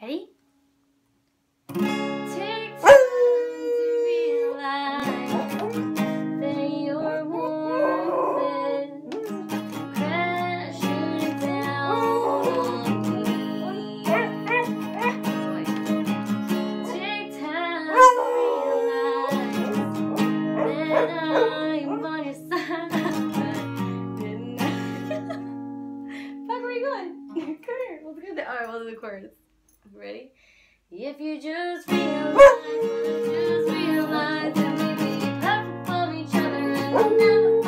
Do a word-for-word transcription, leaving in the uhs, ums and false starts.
Ready? Take time to realize that your warmth is crashing down on me. Take time to realize that I'm on your side. Fuck, where are you going? Come here. Let's go there. Alright, we'll do the chorus. Ready? If you just realize, just realize that we be perfect for each other and we'll never